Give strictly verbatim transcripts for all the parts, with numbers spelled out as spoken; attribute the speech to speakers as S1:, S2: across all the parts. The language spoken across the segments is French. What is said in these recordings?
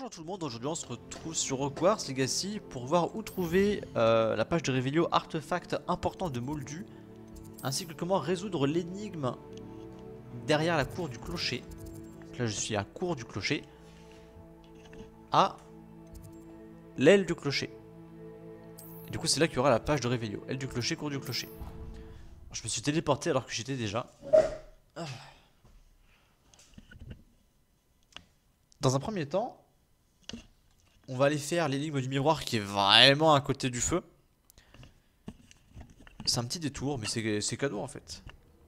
S1: Bonjour tout le monde, aujourd'hui on se retrouve sur Hogwarts Legacy pour voir où trouver euh, la page de Revelio artefact important de Moldu, ainsi que comment résoudre l'énigme derrière la cour du clocher. Là je suis à la cour du clocher, à l'aile du clocher. Et du coup c'est là qu'il y aura la page de Revelio, aile du clocher, cour du clocher. Je me suis téléporté alors que j'étais déjà. Dans un premier temps, on va aller faire l'énigme du miroir qui est vraiment à côté du feu. C'est un petit détour, mais c'est cadeau en fait.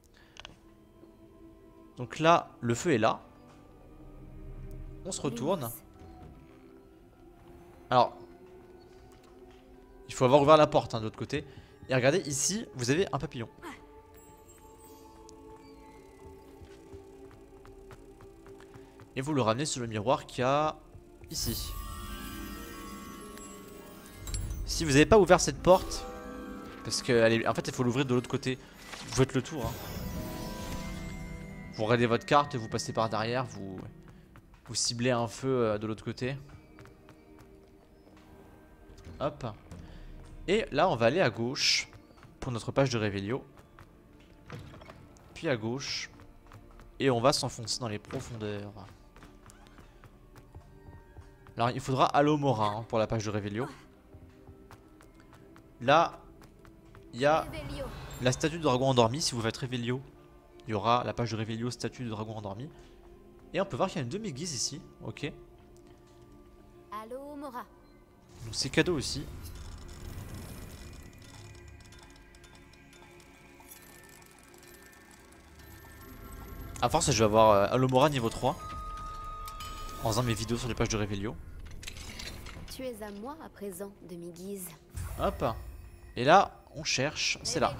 S1: Donc là, le feu est là. On se retourne. Alors, il faut avoir ouvert la porte hein, de l'autre côté. Et regardez, ici, vous avez un papillon. Et vous le ramenez sur le miroir qu'il y a ici. Si vous n'avez pas ouvert cette porte, parce que en fait il faut l'ouvrir de l'autre côté, vous faites le tour. Hein. Vous regardez votre carte, vous passez par derrière, vous, vous ciblez un feu de l'autre côté. Hop. Et là on va aller à gauche pour notre page de Revelio. Puis à gauche. Et on va s'enfoncer dans les profondeurs. Alors il faudra Alomora hein, pour la page de Revelio. Là, il y a la statue de dragon endormi. Si vous faites Revelio, il y aura la page de Revelio, statue de dragon endormi. Et on peut voir qu'il y a une demi-guise ici. Ok. Donc c'est cadeau aussi. A force, je vais avoir euh, Alomora niveau trois. En faisant mes vidéos sur les pages de Revelio.
S2: Tu es à moi à présent, demi-guise.
S1: Hop. Et là, on cherche, c'est là.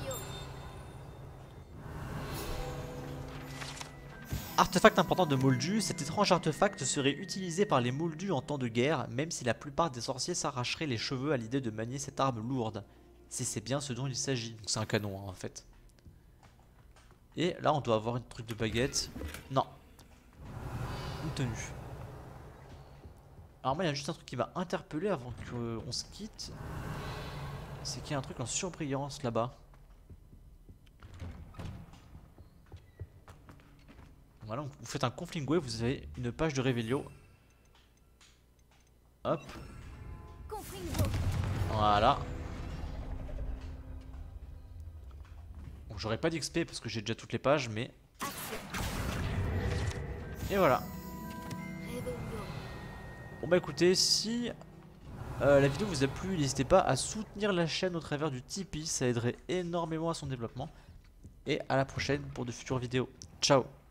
S1: Artefact important de Moldu. Cet étrange artefact serait utilisé par les Moldus en temps de guerre, même si la plupart des sorciers s'arracheraient les cheveux à l'idée de manier cette arme lourde. Si c'est bien ce dont il s'agit. Donc c'est un canon hein, en fait. Et là, on doit avoir une truc de baguette. Non. Une tenue. Alors moi, il y a juste un truc qui m'a interpellé avant qu'on se quitte. C'est qu'il y a un truc en surbrillance là-bas. Voilà, vous faites un confling wave, vous avez une page de Revelio. Hop. Voilà. Bon, j'aurais pas d'X P parce que j'ai déjà toutes les pages, mais... Et voilà. Bon bah écoutez, si... Euh, la vidéo vous a plu, n'hésitez pas à soutenir la chaîne au travers du Tipeee, ça aiderait énormément à son développement. Et à la prochaine pour de futures vidéos. Ciao.